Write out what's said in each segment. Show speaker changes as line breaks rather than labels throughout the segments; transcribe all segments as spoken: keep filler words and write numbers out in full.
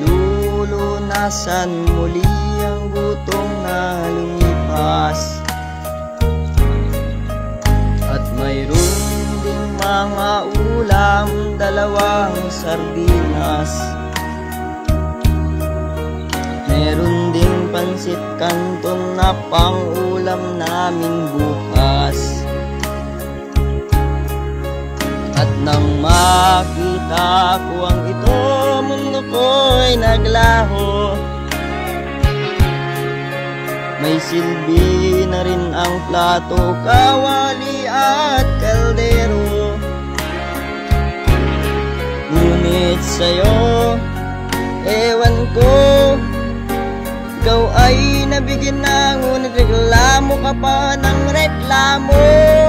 malulunasan muli ang gutom na lumipas. At mayroon ding mga ulam, dalawang sardinas. Meron ding pansit kanton na pang-ulam namin bukas. At nang makita ko ang ito, mundo ko'y naglaho. May silbi na rin ang plato, kawali at kaldero. Ngunit sa'yo, ewan ko, ikaw ay nabigyan na, ngunit reklamo ka pa ng reklamo.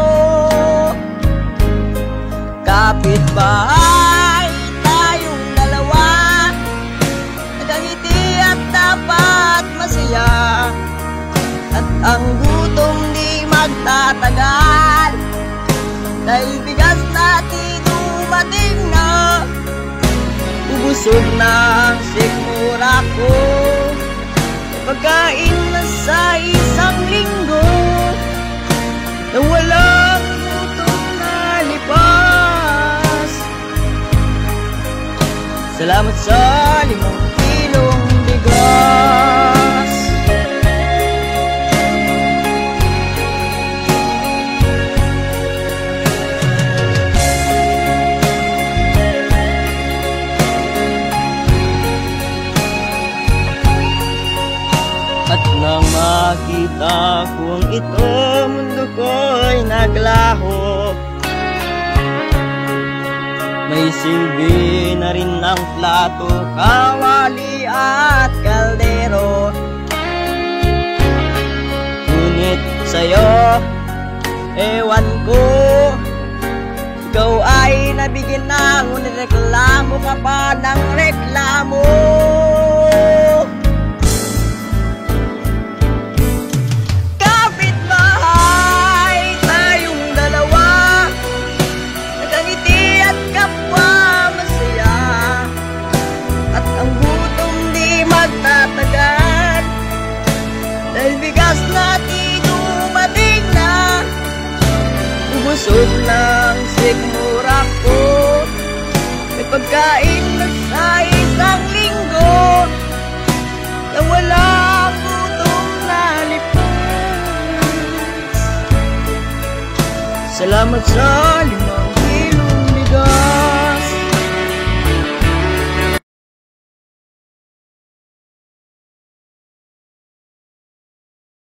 Kapitbahay tayong dalawa, nagangiti at dapat masaya. At ang gutom di magtatagal, dahil bigas natin dumating na. Ubusog na ang sikmura ko, pagkain na sa isang linggo, na walang gutom na lipas. Salamat sa limang kilong bigas. At nang makita ko ang ito, mundo ko'y naglaho. May silbi na rin ang plato, kawali at kaldero. Ngunit sa'yo, ewan ko, ikaw ay nabigyan na, ngunit reklamo ka pa ng reklamo. Dahil bigas natin dumating na. Ubusog ng sikmura ko, may pagkain na sa isang linggo, na walang gutom na lipas. Salamat sa limang